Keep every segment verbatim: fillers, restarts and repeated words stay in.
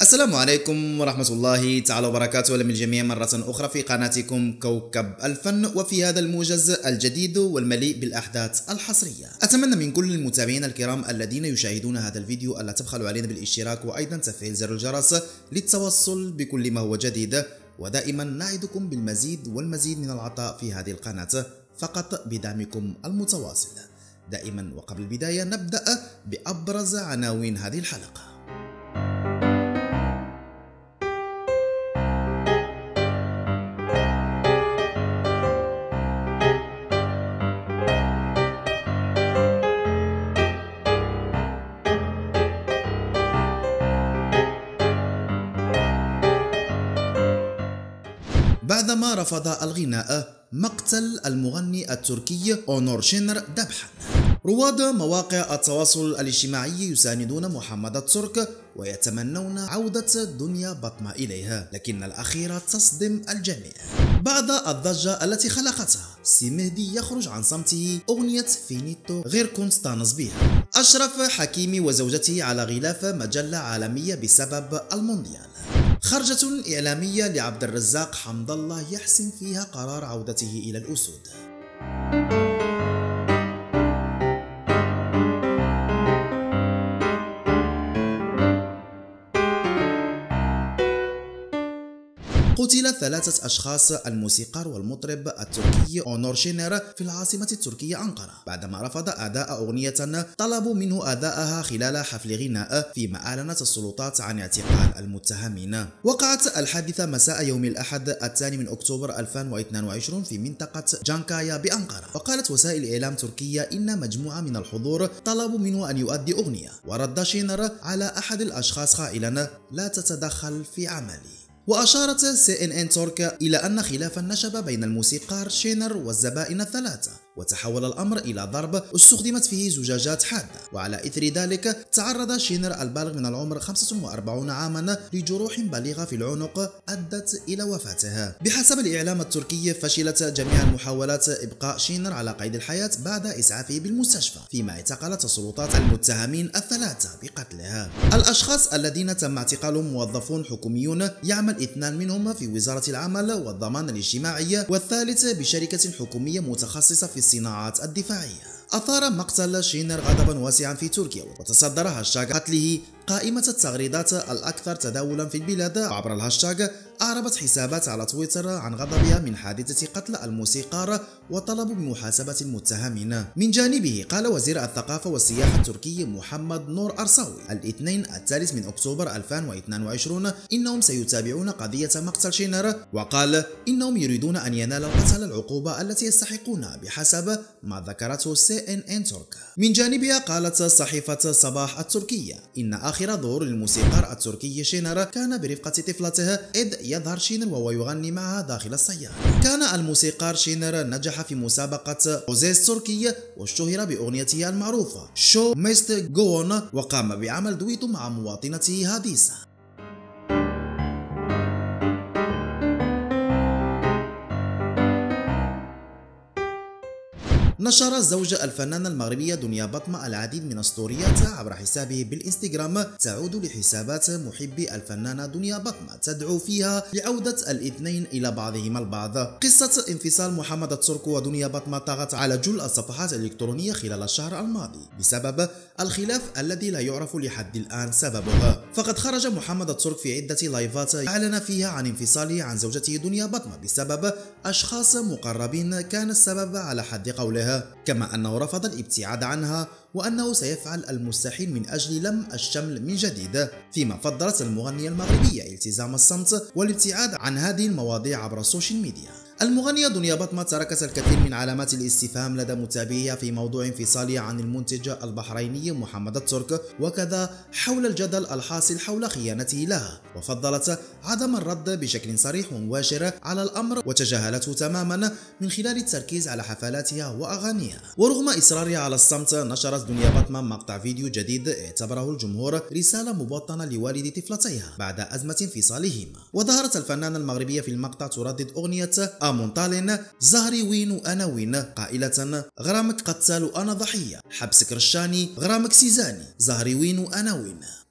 السلام عليكم ورحمة الله تعالى وبركاته. أهلا بالجميع مرة أخرى في قناتكم كوكب الفن، وفي هذا الموجز الجديد والمليء بالأحداث الحصرية. أتمنى من كل المتابعين الكرام الذين يشاهدون هذا الفيديو ألا تبخلوا علينا بالاشتراك وأيضا تفعيل زر الجرس للتوصل بكل ما هو جديد، ودائما نعدكم بالمزيد والمزيد من العطاء في هذه القناة فقط بدعمكم المتواصل. دائما وقبل البداية نبدأ بأبرز عناوين هذه الحلقة. بعدما رفض الغناء، مقتل المغني التركي أونور شينر ذبحا. رواد مواقع التواصل الاجتماعي يساندون محمد الترك ويتمنون عودة دنيا بطمة إليها، لكن الأخيرة تصدم الجميع بعد الضجة التي خلقتها. سي مهدي يخرج عن صمته، أغنية فينيتو غير كنت تانس بها. أشرف حكيمي وزوجته على غلاف مجلة عالمية بسبب المونديال. خرجة إعلامية لعبد الرزاق حمد الله يحسم فيها قرار عودته إلى الأسود. قتل ثلاثة أشخاص، الموسيقار والمطرب التركي أونور شينر في العاصمة التركية أنقرة، بعدما رفض أداء أغنية طلبوا منه أداءها خلال حفل غناء، فيما أعلنت السلطات عن اعتقال المتهمين. وقعت الحادثة مساء يوم الأحد الثاني من أكتوبر ألفين واثنين وعشرين في منطقة جانكايا بأنقرة. وقالت وسائل إعلام تركية إن مجموعة من الحضور طلبوا منه أن يؤدي أغنية، ورد شينر على أحد الأشخاص قائلا لا تتدخل في عملي. وأشارت سي إن إن ترك إلى أن خلافا نشب بين الموسيقار شينر والزبائن الثلاثة، وتحول الأمر إلى ضرب استخدمت فيه زجاجات حادة، وعلى إثر ذلك تعرض شينر البالغ من العمر خمسة وأربعين عاما لجروح بليغة في العنق أدت إلى وفاتها. بحسب الإعلام التركي فشلت جميع المحاولات إبقاء شينر على قيد الحياة بعد إسعافه بالمستشفى، فيما اعتقلت السلطات المتهمين الثلاثة بقتلها. الأشخاص الذين تم اعتقالهم موظفون حكوميون، يعمل اثنان منهم في وزارة العمل والضمان الاجتماعي، والثالث بشركة حكومية متخصصة في الصناعات الدفاعية. أثار مقتل شينر غضبا واسعا في تركيا، وتصدر هاشتاغ قتله قائمة التغريدات الأكثر تداولا في البلاد. عبر الهاشتاغ أعربت حسابات على تويتر عن غضبها من حادثة قتل الموسيقار وطلبوا بمحاسبة المتهمين. من جانبه قال وزير الثقافة والسياحة التركي محمد نور أرساوي الاثنين الثالث من أكتوبر ألفين واثنين وعشرين إنهم سيتابعون قضية مقتل شينر، وقال إنهم يريدون أن ينال القتل العقوبة التي يستحقونها بحسب ما ذكرته سي إن إن ترك. من جانبها قالت صحيفة صباح التركية إن آخر ظهور للموسيقار التركي شينر كان برفقة طفلته، إذ يظهر شينر وهو يغني معها داخل السيارة. كان الموسيقار شينر نجح في مسابقة أوزيس تركيا واشتهر بأغنيته المعروفة شو ميست جون، وقام بعمل دويتو مع مواطنته هاديسة. نشر الزوج الفنانة المغربية دنيا بطمة العديد من الستوريات عبر حسابه بالإنستغرام تعود لحسابات محبي الفنانة دنيا بطمة تدعو فيها لعودة الاثنين إلى بعضهما البعض. قصة انفصال محمد الترك ودنيا بطمة طغت على جل الصفحات الإلكترونية خلال الشهر الماضي بسبب الخلاف الذي لا يعرف لحد الآن سببه. فقد خرج محمد الترك في عدة لايفات أعلن فيها عن انفصاله عن زوجته دنيا بطمة بسبب أشخاص مقربين كان السبب على حد قوله، كما أنه رفض الابتعاد عنها وأنه سيفعل المستحيل من أجل لم الشمل من جديد، فيما فضلت المغنية المغربية التزام الصمت والابتعاد عن هذه المواضيع عبر السوشيال ميديا. المغنية دنيا بطمة تركت الكثير من علامات الاستفهام لدى متابعيها في موضوع انفصالها عن المنتج البحريني محمد الترك، وكذا حول الجدل الحاصل حول خيانته لها، وفضلت عدم الرد بشكل صريح ومباشر على الأمر وتجاهلته تماما من خلال التركيز على حفلاتها وأغانيها. ورغم إصرارها على الصمت، نشرت دنيا بطمة مقطع فيديو جديد اعتبره الجمهور رسالة مبطنة لوالد طفلتيها بعد أزمة انفصالهما. وظهرت الفنانة المغربية في المقطع تردد أغنية آمونتالين زهري وين وأنا وين، قائلة غرامك قتال وأنا ضحية، حبسك رشاني غرامك سيزاني، زهري وين وأنا وين.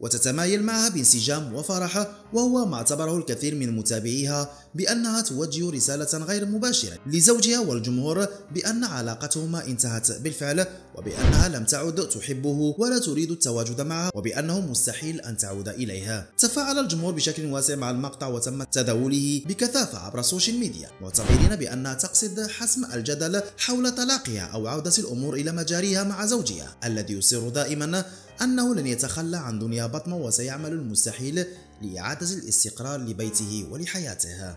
وتتمايل معها بانسجام وفرح، وهو ما اعتبره الكثير من متابعيها بأنها توجه رسالة غير مباشرة لزوجها والجمهور بأن علاقتهما انتهت بالفعل، وبأنها لم تعد تحبه ولا تريد التواجد معه، وبأنه مستحيل أن تعود إليها. تفاعل الجمهور بشكل واسع مع المقطع وتم تداوله بكثافة عبر السوشيال ميديا، معتبرين بأنها تقصد حسم الجدل حول طلاقها أو عودة الأمور إلى مجاريها مع زوجها الذي يصر دائما أنه لن يتخلى عن دنيا بطمة وسيعمل المستحيل لإعادة الاستقرار لبيته ولحياته.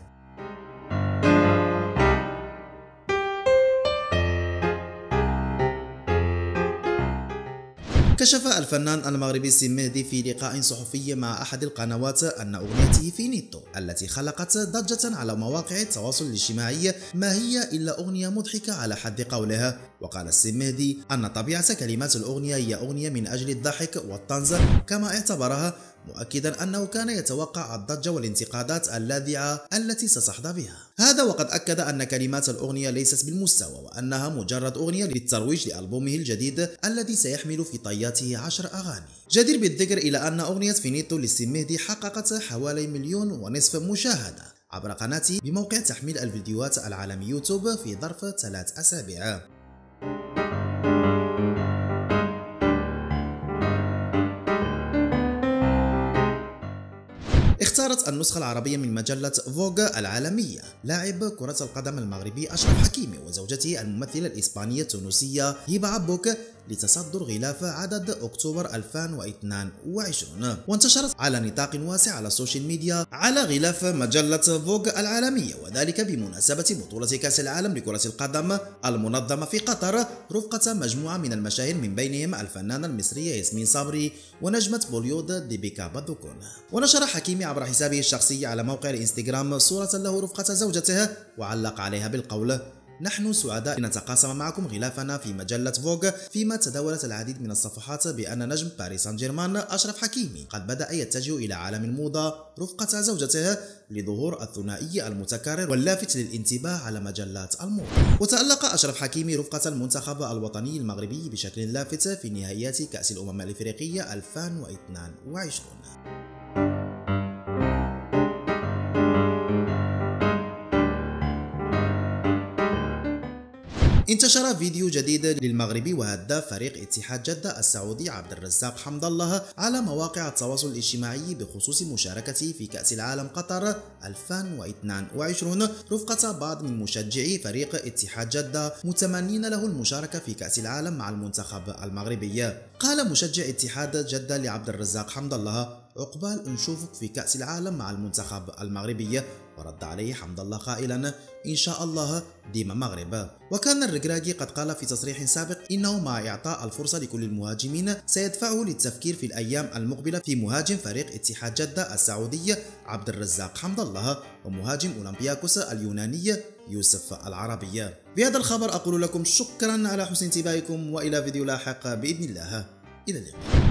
كشف الفنان المغربي سي مهدي في لقاء صحفي مع أحد القنوات أن أغنيته فينيتو التي خلقت ضجة على مواقع التواصل الاجتماعي ما هي إلا أغنية مضحكة على حد قولها. وقال السي مهدي أن طبيعة كلمات الأغنية هي أغنية من أجل الضحك والطنز كما اعتبرها، مؤكدا أنه كان يتوقع الضجة والانتقادات اللاذعة التي ستحظى بها. هذا وقد أكد أن كلمات الأغنية ليست بالمستوى، وأنها مجرد أغنية للترويج لألبومه الجديد الذي سيحمل في طياته عشر أغاني. جدير بالذكر إلى أن أغنية فينيتو للسي مهدي حققت حوالي مليون ونصف مشاهدة عبر قناته بموقع تحميل الفيديوهات العالمي يوتيوب في ظرف ثلاث أسابيع. اختارت النسخة العربية من مجلة فوغ العالمية لاعب كرة القدم المغربي أشرف حكيمي وزوجته الممثلة الإسبانية التونسية هبة عبوك لتصدر غلاف عدد أكتوبر ألفين واثنين وعشرين، وانتشرت على نطاق واسع على السوشيال ميديا على غلاف مجلة فوغ العالمية، وذلك بمناسبة بطولة كأس العالم لكرة القدم المنظمة في قطر رفقة مجموعة من المشاهير من بينهم الفنانة المصرية ياسمين صبري ونجمة بوليود ديبيكا بادوكون. ونشر حكيمي عبر حسابه الشخصي على موقع الانستغرام صورة له رفقة زوجته وعلق عليها بالقول: نحن سعداء أن نتقاسم معكم غلافنا في مجلة فوغ، فيما تداولت العديد من الصفحات بأن نجم باريس سان جيرمان أشرف حكيمي قد بدأ يتجه إلى عالم الموضة رفقة زوجته لظهور الثنائي المتكرر واللافت للانتباه على مجلات الموضة. وتألق أشرف حكيمي رفقة المنتخب الوطني المغربي بشكل لافت في نهائيات كأس الأمم الإفريقية ألفين واثنين وعشرين. انتشر فيديو جديد للمغربي وهداف فريق اتحاد جدة السعودي عبد الرزاق حمد الله على مواقع التواصل الاجتماعي بخصوص مشاركته في كأس العالم قطر ألفين واثنين وعشرين رفقة بعض من مشجعي فريق اتحاد جدة متمنين له المشاركة في كأس العالم مع المنتخب المغربي. قال مشجع اتحاد جدة لعبد الرزاق حمد الله: عقبال نشوفك في كأس العالم مع المنتخب المغربي. ورد عليه حمد الله قائلا: إن شاء الله ديما مغرب. وكان الركراكي قد قال في تصريح سابق إنه مع إعطاء الفرصة لكل المهاجمين سيدفعه للتفكير في الأيام المقبلة في مهاجم فريق اتحاد جدة السعودي عبد الرزاق حمد الله ومهاجم أولمبياكوس اليوناني يوسف العربي. بهذا الخبر أقول لكم شكرا على حسن انتباهكم، وإلى فيديو لاحق بإذن الله. إلى اللقاء.